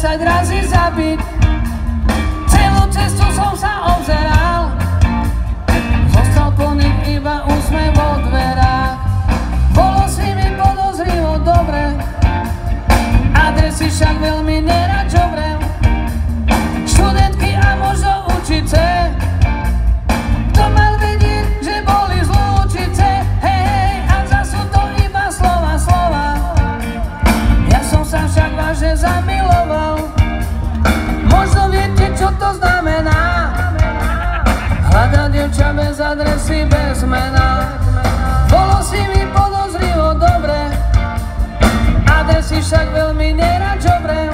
10 razy zabiť. Celú cestu som sa obzeral, zostal po nich iba úsmev vo dverách. Bolo s nimi podozrivo dobre, adresy však veľmi nerad žobrem. Študentky a možno učice, kto mal vedieť, že boli z Lučice. Hej, a zas sú to iba slova, slova. Ja som sa však vážne zamiloval. Možno viete, čo to znamená, hľadať dievča bez adresy, bez mena. Bolo s nimi podozrivo dobre, adresy však veľmi nerad žobrem.